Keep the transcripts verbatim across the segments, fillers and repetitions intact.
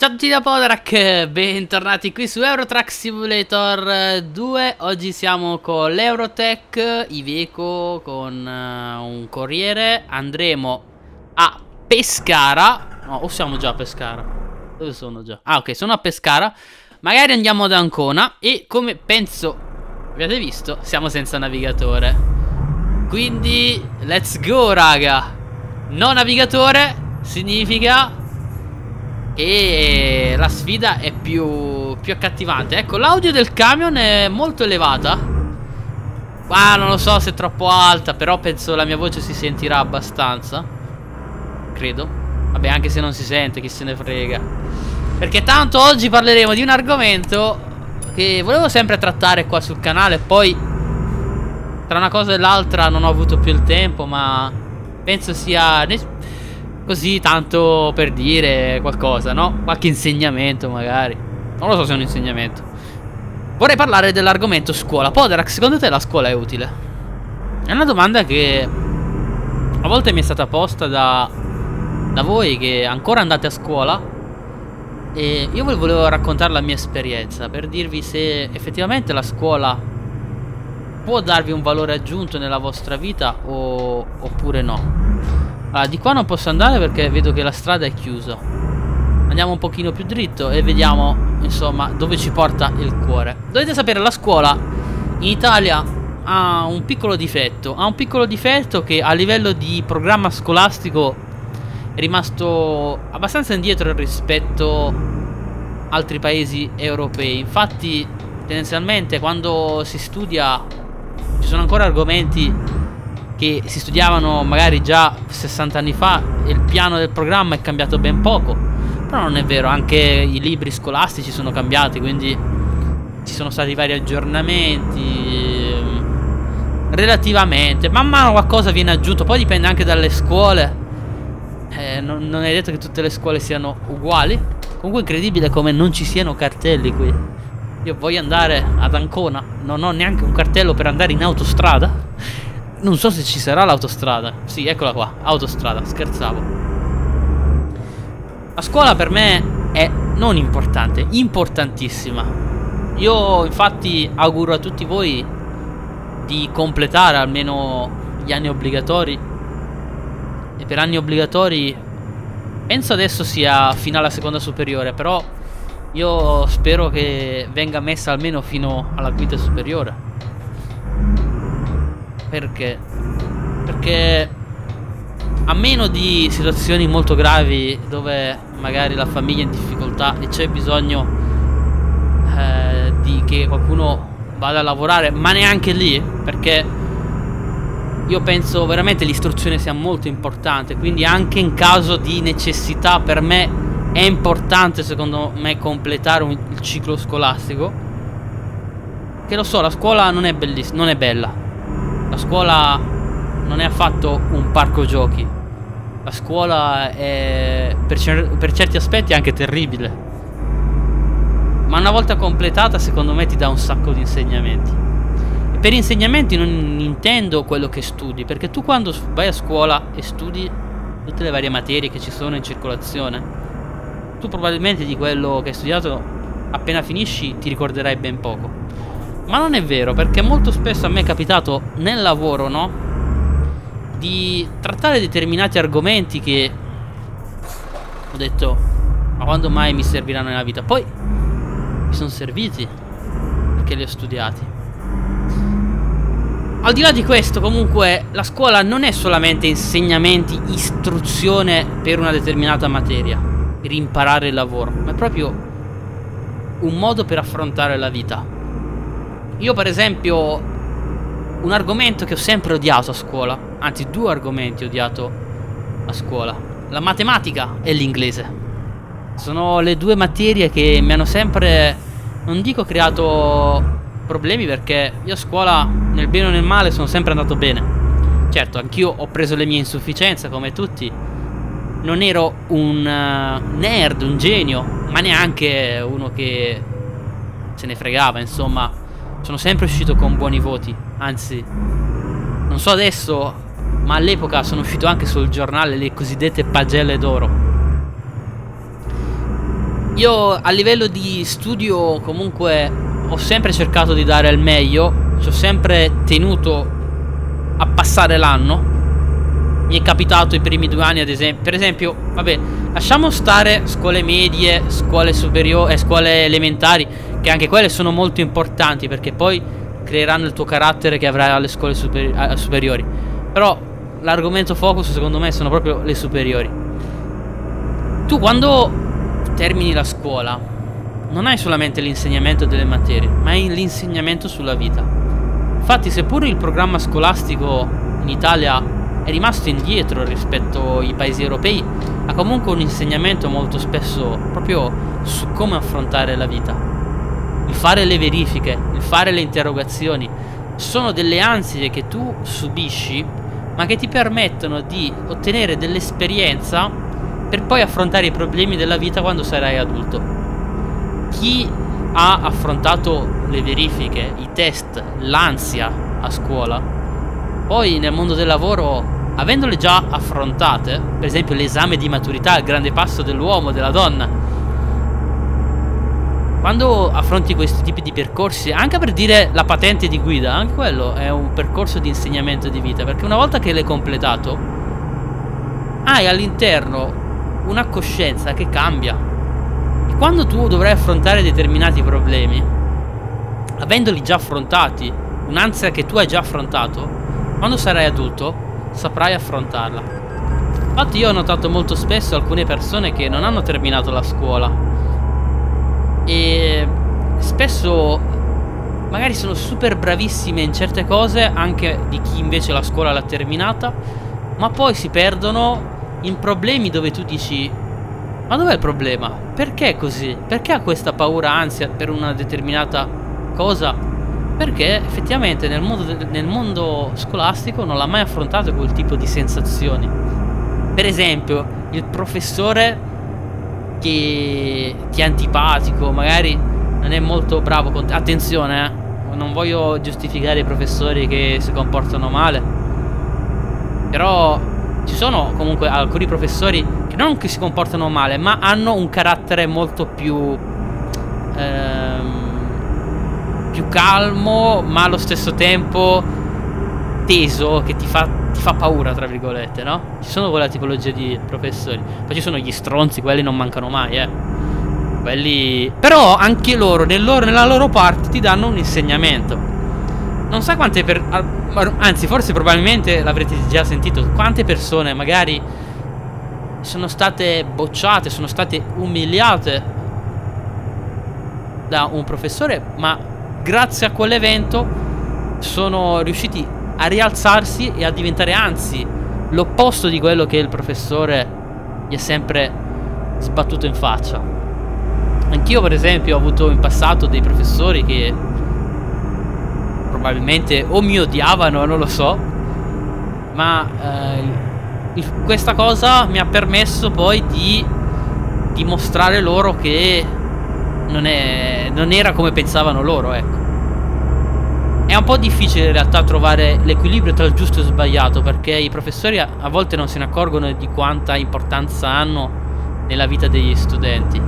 Ciao a tutti da Podrak, bentornati qui su Eurotrack Simulator due. Oggi siamo con l'Eurotech, Iveco, con uh, un corriere. Andremo a Pescara. No, o siamo già a Pescara? Dove sono già? Ah, ok, sono a Pescara. Magari andiamo ad Ancona. E come penso abbiate visto, siamo senza navigatore. Quindi, let's go, raga. No navigatore significa e la sfida è più, più accattivante. Ecco, l'audio del camion è molto elevata. Ah, non lo so se è troppo alta, però penso la mia voce si sentirà abbastanza. Credo. Vabbè, anche se non si sente, chi se ne frega. Perché tanto oggi parleremo di un argomento che volevo sempre trattare qua sul canale. Poi tra una cosa e l'altra non ho avuto più il tempo, ma penso sia così, tanto per dire qualcosa, no? Qualche insegnamento magari. Non lo so se è un insegnamento. Vorrei parlare dell'argomento scuola. Podrak, secondo te la scuola è utile? È una domanda che a volte mi è stata posta da, da voi che ancora andate a scuola. E io volevo raccontare la mia esperienza per dirvi se effettivamente la scuola può darvi un valore aggiunto nella vostra vita o, oppure no. Allora, di qua non posso andare perché vedo che la strada è chiusa. Andiamo un pochino più dritto e vediamo, insomma, dove ci porta il cuore. Dovete sapere, la scuola in Italia ha un piccolo difetto. Ha un piccolo difetto che a livello di programma scolastico è rimasto abbastanza indietro rispetto a altri paesi europei. Infatti, tendenzialmente, quando si studia, ci sono ancora argomenti che si studiavano magari già sessanta anni fa e il piano del programma è cambiato ben poco. Però non è vero, anche i libri scolastici sono cambiati, quindi ci sono stati vari aggiornamenti relativamente. Man mano qualcosa viene aggiunto, poi dipende anche dalle scuole. eh, non, non è detto che tutte le scuole siano uguali. Comunque è incredibile come non ci siano cartelli qui. Io voglio andare ad Ancona, non ho neanche un cartello per andare in autostrada. Non so se ci sarà l'autostrada. Sì, eccola qua, autostrada, scherzavo. La scuola per me è non importante, importantissima. Io infatti auguro a tutti voi di completare almeno gli anni obbligatori. E per anni obbligatori penso adesso sia fino alla seconda superiore, però io spero che venga messa almeno fino alla quinta superiore. Perché? Perché a meno di situazioni molto gravi dove magari la famiglia è in difficoltà e c'è bisogno eh, di che qualcuno vada a lavorare, ma neanche lì, perché io penso veramente l'istruzione sia molto importante. Quindi anche in caso di necessità per me è importante, secondo me, completare un, il ciclo scolastico. Che lo so, la scuola non è bellissima, non è bella. La scuola non è affatto un parco giochi. La scuola è per, cer per certi aspetti anche terribile. Ma una volta completata, secondo me, ti dà un sacco di insegnamenti. E per insegnamenti non intendo quello che studi, perché tu quando vai a scuola e studi tutte le varie materie che ci sono in circolazione, tu probabilmente di quello che hai studiato appena finisci ti ricorderai ben poco. Ma non è vero, perché molto spesso a me è capitato nel lavoro, no? Di trattare determinati argomenti che ho detto, ma quando mai mi serviranno nella vita? Poi mi sono serviti perché li ho studiati. Al di là di questo, comunque, la scuola non è solamente insegnamenti, istruzione per una determinata materia, per imparare il lavoro, ma è proprio un modo per affrontare la vita. Io per esempio, un argomento che ho sempre odiato a scuola, anzi due argomenti ho odiato a scuola: la matematica e l'inglese. Sono le due materie che mi hanno sempre, non dico creato problemi, perché io a scuola nel bene o nel male sono sempre andato bene. Certo, anch'io ho preso le mie insufficienze come tutti. Non ero un uh, nerd, un genio, ma neanche uno che se ne fregava, insomma. Sono sempre uscito con buoni voti. Anzi, non so adesso, ma all'epoca sono uscito anche sul giornale le cosiddette pagelle d'oro. io a livello di studio comunque ho sempre cercato di dare il meglio, ci ho sempre tenuto a passare l'anno. Mi è capitato i primi due anni, ad esempio, per esempio, vabbè, lasciamo stare scuole medie, scuole superiori, eh, scuole elementari, che anche quelle sono molto importanti perché poi creeranno il tuo carattere che avrai alle scuole superi superiori. Però l'argomento focus secondo me sono proprio le superiori. Tu quando termini la scuola non hai solamente l'insegnamento delle materie, ma hai l'insegnamento sulla vita. Infatti, seppur il programma scolastico in Italia è rimasto indietro rispetto ai paesi europei, ha comunque un insegnamento molto spesso proprio su come affrontare la vita. Il fare le verifiche, il fare le interrogazioni, sono delle ansie che tu subisci, ma che ti permettono di ottenere dell'esperienza per poi affrontare i problemi della vita quando sarai adulto. Chi ha affrontato le verifiche, i test, l'ansia a scuola, poi nel mondo del lavoro, avendole già affrontate, per esempio l'esame di maturità, il grande passo dell'uomo, della donna, quando affronti questi tipi di percorsi, anche per dire la patente di guida, anche quello è un percorso di insegnamento di vita, perché una volta che l'hai completato hai all'interno una coscienza che cambia, e quando tu dovrai affrontare determinati problemi, avendoli già affrontati, un'ansia che tu hai già affrontato, quando sarai adulto saprai affrontarla. Infatti io ho notato molto spesso alcune persone che non hanno terminato la scuola e spesso magari sono super bravissime in certe cose, anche di chi invece la scuola l'ha terminata, ma poi si perdono in problemi dove tu dici: ma dov'è il problema? Perché così? Perché ha questa paura, ansia per una determinata cosa? Perché effettivamente nel mondo, nel mondo scolastico non l'ha mai affrontato quel tipo di sensazioni. Per esempio, il professore che ti è antipatico, magari non è molto bravo con te. Attenzione, eh, non voglio giustificare i professori che si comportano male, però ci sono comunque alcuni professori che non che si comportano male, ma hanno un carattere molto più ehm, più calmo, ma allo stesso tempo teso, che ti fa, ti fa paura, tra virgolette, no? Ci sono quella tipologia di professori. Poi ci sono gli stronzi, quelli non mancano mai, eh. Quelli... Però anche loro, nel loro, nella loro parte, ti danno un insegnamento. Non sai quante per... Anzi, forse probabilmente l'avrete già sentito. Quante persone magari sono state bocciate, sono state umiliate da un professore, ma grazie a quell'evento sono riusciti a rialzarsi e a diventare anzi l'opposto di quello che il professore gli è sempre sbattuto in faccia. Anch'io per esempio ho avuto in passato dei professori che probabilmente o mi odiavano, non lo so, ma eh, questa cosa mi ha permesso poi di dimostrare loro che non, è, non era come pensavano loro, ecco. È un po' difficile in realtà trovare l'equilibrio tra il giusto e il sbagliato, perché i professori a, a volte non se ne accorgono di quanta importanza hanno nella vita degli studenti,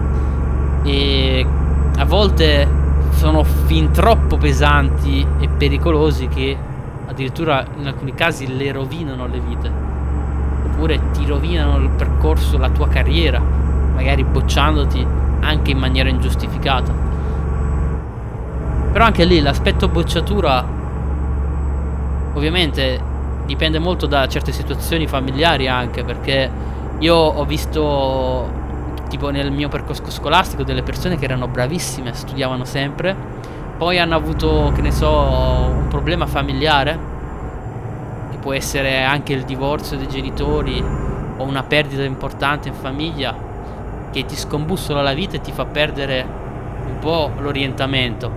e a volte sono fin troppo pesanti e pericolosi che addirittura in alcuni casi le rovinano le vite, oppure ti rovinano il percorso, la tua carriera, magari bocciandoti anche in maniera ingiustificata. Però anche lì l'aspetto bocciatura ovviamente dipende molto da certe situazioni familiari, anche perché io ho visto tipo nel mio percorso scolastico delle persone che erano bravissime, studiavano sempre, poi hanno avuto, che ne so, un problema familiare, che può essere anche il divorzio dei genitori o una perdita importante in famiglia, che ti scombussola la vita e ti fa perdere un po' l'orientamento.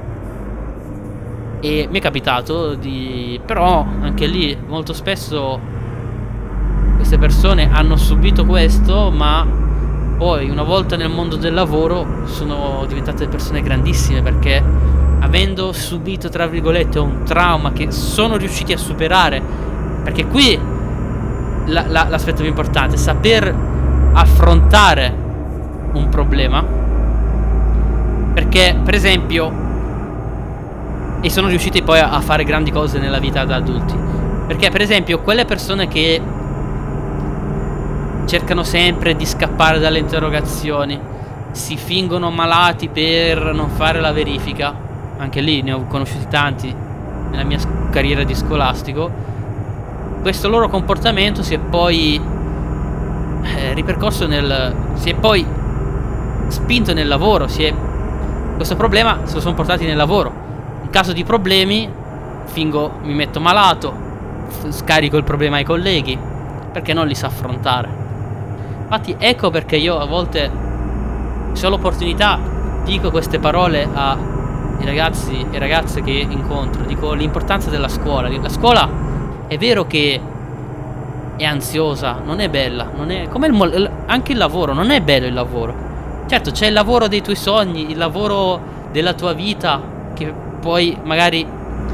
E mi è capitato di... però anche lì molto spesso queste persone hanno subito questo, ma poi una volta nel mondo del lavoro sono diventate persone grandissime, perché avendo subito tra virgolette un trauma che sono riusciti a superare, perché qui la, la, l'aspetto più importante è saper affrontare un problema Perché, per esempio, e sono riusciti poi a fare grandi cose nella vita da adulti. Perché, per esempio, quelle persone che cercano sempre di scappare dalle interrogazioni, si fingono malati per non fare la verifica, anche lì ne ho conosciuti tanti nella mia carriera di scolastico. Questo loro comportamento si è poi eh, ripercorso nel... si è poi spinto nel lavoro, si è... questo problema se lo sono portati nel lavoro. In caso di problemi fingo, mi metto malato, scarico il problema ai colleghi, perché non li sa affrontare. Infatti ecco perché io a volte, se ho l'opportunità, dico queste parole ai ragazzi e ragazze che incontro. Dico l'importanza della scuola. La scuola è vero che è ansiosa, non è bella, non è come il, anche il lavoro, non è bello il lavoro. Certo, c'è il lavoro dei tuoi sogni, il lavoro della tua vita che puoi magari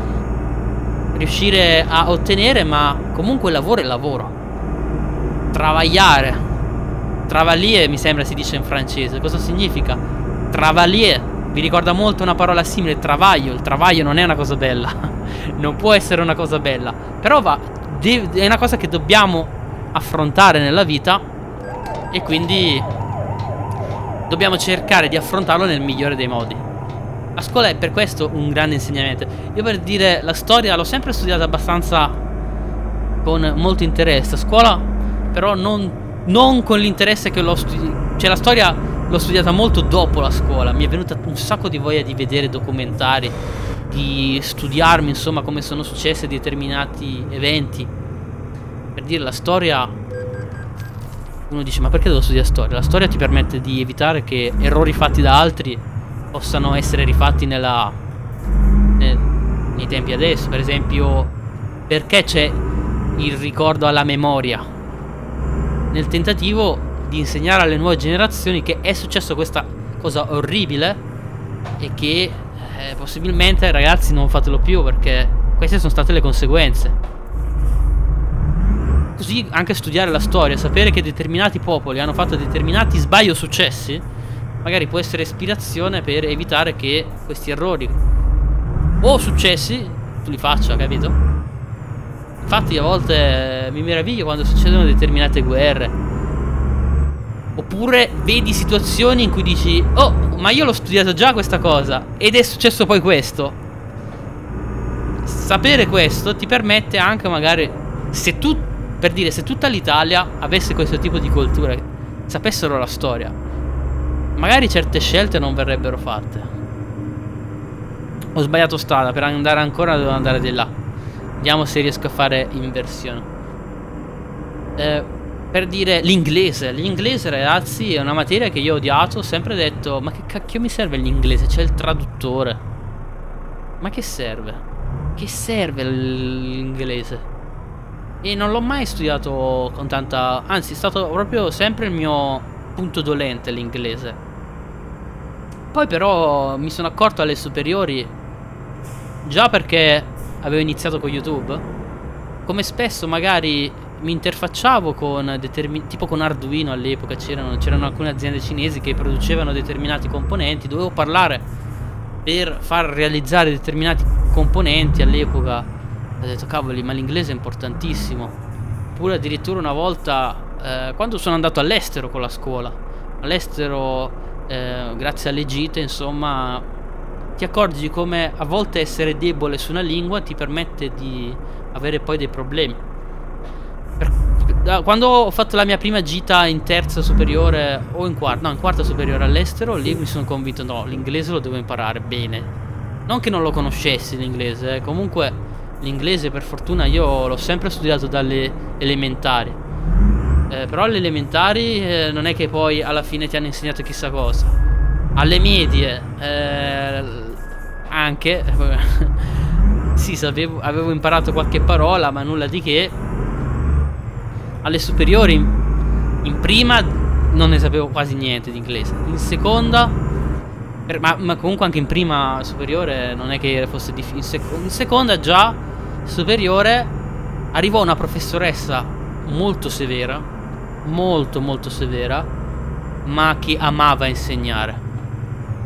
riuscire a ottenere, ma comunque il lavoro è lavoro. Travagliare, travailler mi sembra si dice in francese. Cosa significa? Travailler vi ricorda molto una parola simile, travaglio. Il travaglio non è una cosa bella, non può essere una cosa bella, però va, è una cosa che dobbiamo affrontare nella vita, e quindi dobbiamo cercare di affrontarlo nel migliore dei modi. La scuola è per questo un grande insegnamento. Io, per dire, la storia l'ho sempre studiata abbastanza con molto interesse. A scuola però non, non con l'interesse che l'ho studiata. Cioè la storia l'ho studiata molto dopo la scuola. Mi è venuta un sacco di voglia di vedere documentari, di studiarmi insomma come sono successi determinati eventi. Per dire, la storia, uno dice ma perché devo studiare storia? La storia ti permette di evitare che errori fatti da altri possano essere rifatti nella, nel, nei tempi adesso. Per esempio, perché c'è il ricordo alla memoria? Nel tentativo di insegnare alle nuove generazioni che è successo questa cosa orribile e che eh, possibilmente, ragazzi, non fatelo più, perché queste sono state le conseguenze. Così anche studiare la storia, sapere che determinati popoli hanno fatto determinati sbagli o successi, magari può essere ispirazione per evitare che questi errori o successi tu li faccia, capito? Infatti a volte mi meraviglio quando succedono determinate guerre, oppure vedi situazioni in cui dici oh, ma io l'ho studiato già questa cosa ed è successo poi questo. Sapere questo ti permette anche, magari, se tu, per dire, se tutta l'Italia avesse questo tipo di cultura, sapessero la storia, magari certe scelte non verrebbero fatte. Ho sbagliato strada, per andare ancora devo andare di là. Vediamo se riesco a fare inversione. eh, Per dire, l'inglese. L'inglese, ragazzi, è una materia che io ho odiato. Ho sempre detto ma che cacchio mi serve l'inglese? C'è il traduttore. Ma che serve? Che serve l'inglese? E non l'ho mai studiato con tanta... Anzi, è stato proprio sempre il mio punto dolente l'inglese. Poi però mi sono accorto alle superiori, già perché avevo iniziato con YouTube, come spesso magari mi interfacciavo con determin... tipo con Arduino. All'epoca c'erano c'erano alcune aziende cinesi che producevano determinati componenti, dovevo parlare per far realizzare determinati componenti. All'epoca ho detto cavoli, ma l'inglese è importantissimo. Oppure addirittura una volta eh, quando sono andato all'estero con la scuola, all'estero eh, grazie alle gite, insomma, ti accorgi come a volte essere debole su una lingua ti permette di avere poi dei problemi. Per, quando ho fatto la mia prima gita in terza superiore o in quarta, no, in quarta superiore all'estero, lì mi sono convinto no, l'inglese lo devo imparare bene. Non che non lo conoscessi l'inglese, eh. Comunque l'inglese per fortuna io l'ho sempre studiato dalle elementari, eh, però alle elementari eh, non è che poi alla fine ti hanno insegnato chissà cosa. Alle medie eh, anche sì, sapevo, avevo imparato qualche parola, ma nulla di che. Alle superiori in, in prima non ne sapevo quasi niente di inglese. In seconda per, ma, ma comunque anche in prima superiore non è che fosse difficile. In, sec in seconda già superiore arrivò una professoressa molto severa, molto molto severa, ma che amava insegnare.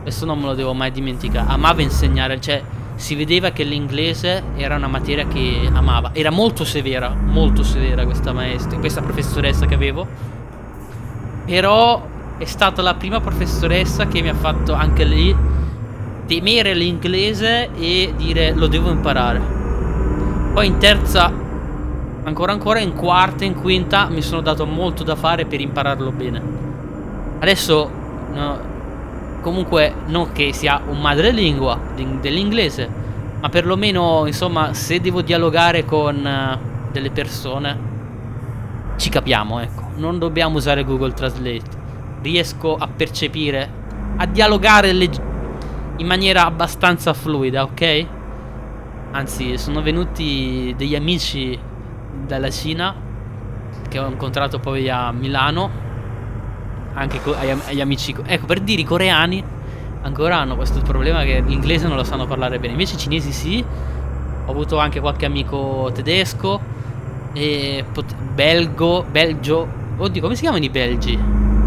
Questo non me lo devo mai dimenticare. Amava insegnare, cioè si vedeva che l'inglese era una materia che amava. Era molto severa, molto severa questa maestra, questa professoressa che avevo. Però è stata la prima professoressa che mi ha fatto anche lì temere l'inglese e dire lo devo imparare. Poi in terza, ancora ancora, in quarta e in quinta mi sono dato molto da fare per impararlo bene. Adesso no, comunque non che sia un madrelingua dell'inglese, ma perlomeno insomma se devo dialogare con uh, delle persone ci capiamo, ecco. Non dobbiamo usare Google Translate. Riesco a percepire, a dialogare in maniera abbastanza fluida, ok? Anzi, sono venuti degli amici dalla Cina che ho incontrato poi a Milano, anche agli, agli amici, ecco, per dire, i coreani ancora hanno questo problema che l'inglese non lo sanno parlare bene, invece i cinesi sì. Ho avuto anche qualche amico tedesco e belgo, belgio, oddio, come si chiamano i belgi?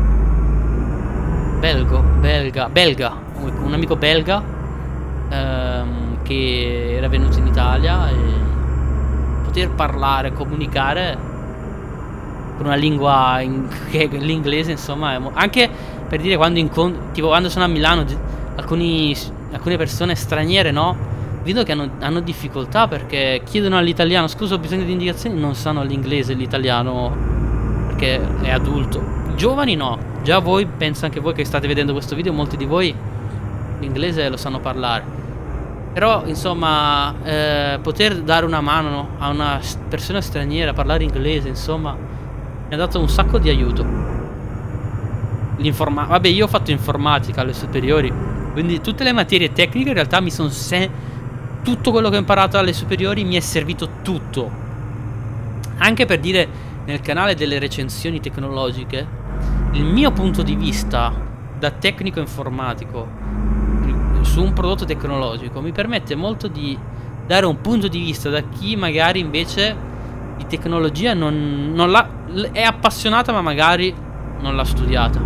Belgo, belga, belga, un amico belga ehm, che era venuto in Italia, e poter parlare, comunicare con una lingua in, che l'inglese, insomma, è anche per dire, quando incontro, tipo quando sono a Milano, alcuni, alcune persone straniere, no? Vedo che hanno, hanno difficoltà perché chiedono all'italiano, scusa, ho bisogno di indicazioni, non sanno l'inglese, l'italiano, perché è adulto. Giovani no. Già voi, penso anche voi che state vedendo questo video, molti di voi l'inglese lo sanno parlare. Però insomma eh, poter dare una mano a una persona straniera a parlare inglese, insomma, mi ha dato un sacco di aiuto. L'informa Vabbè, io ho fatto informatica alle superiori, quindi tutte le materie tecniche in realtà mi sono se tutto quello che ho imparato alle superiori mi è servito tutto. Anche per dire, nel canale delle recensioni tecnologiche, il mio punto di vista da tecnico informatico su un prodotto tecnologico mi permette molto di dare un punto di vista da chi magari invece di tecnologia non, non l'ha, è appassionata ma magari non l'ha studiata.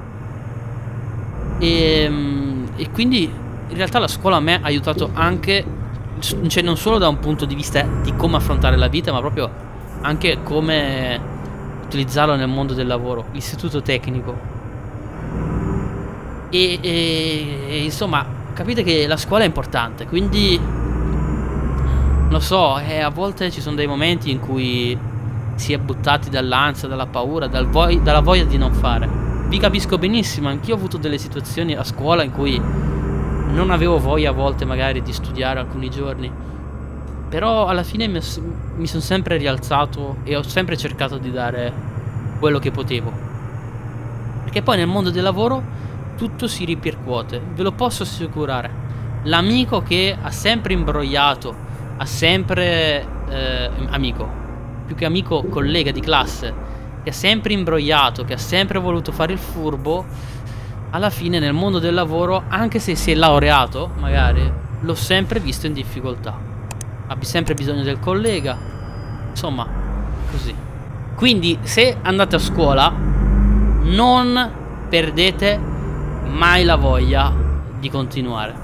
E, e quindi in realtà la scuola a me ha aiutato anche, cioè non solo da un punto di vista di come affrontare la vita, ma proprio anche come utilizzarlo nel mondo del lavoro, l'istituto tecnico. E, e, e insomma, capite che la scuola è importante, quindi lo so, e a volte ci sono dei momenti in cui si è buttati dall'ansia, dalla paura, dal vo dalla voglia di non fare. Vi capisco benissimo, anch'io ho avuto delle situazioni a scuola in cui non avevo voglia a volte magari di studiare alcuni giorni, però alla fine mi, mi sono sempre rialzato e ho sempre cercato di dare quello che potevo, perché poi nel mondo del lavoro tutto si ripercuote, ve lo posso assicurare. L'amico che ha sempre imbrogliato, ha sempre eh, amico, più che amico, collega di classe, che ha sempre imbrogliato, che ha sempre voluto fare il furbo, alla fine nel mondo del lavoro, anche se si è laureato magari, l'ho sempre visto in difficoltà. Abbi sempre bisogno del collega, insomma, così. Quindi se andate a scuola non perdete mai la voglia di continuare.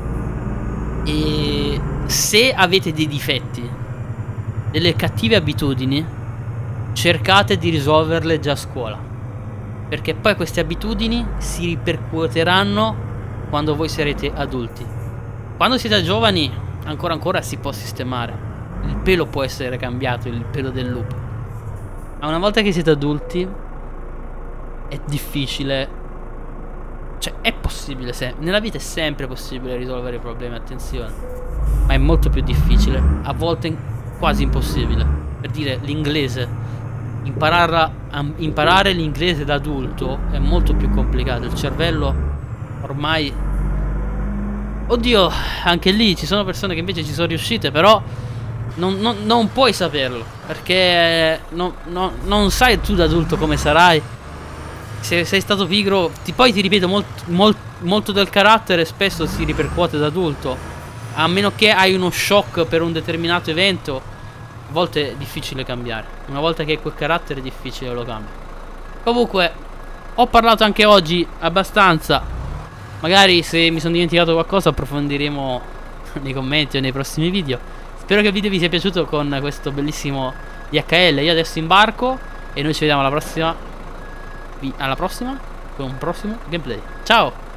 E se avete dei difetti, delle cattive abitudini, cercate di risolverle già a scuola, perché poi queste abitudini si ripercuoteranno quando voi sarete adulti. Quando siete giovani ancora ancora si può sistemare, il pelo può essere cambiato, il pelo del lupo, ma una volta che siete adulti è difficile. Cioè è possibile, se nella vita è sempre possibile risolvere i problemi, attenzione, ma è molto più difficile, a volte quasi impossibile. Per dire, l'inglese, impararla, imparare l'inglese da adulto è molto più complicato. Il cervello ormai, oddio, anche lì ci sono persone che invece ci sono riuscite, però non, non, non puoi saperlo, perché no, no, non sai tu da adulto come sarai. Se sei stato pigro, ti, poi ti ripeto, molt, molt, molto del carattere spesso si ripercuote da adulto, a meno che hai uno shock per un determinato evento. A volte è difficile cambiare, una volta che hai quel carattere è difficile lo cambi. Comunque ho parlato anche oggi abbastanza Magari se mi sono dimenticato qualcosa approfondiremo nei commenti o nei prossimi video. Spero che il video vi sia piaciuto con questo bellissimo D H L. Io adesso imbarco e noi ci vediamo alla prossima. Alla prossima con un prossimo gameplay. Ciao!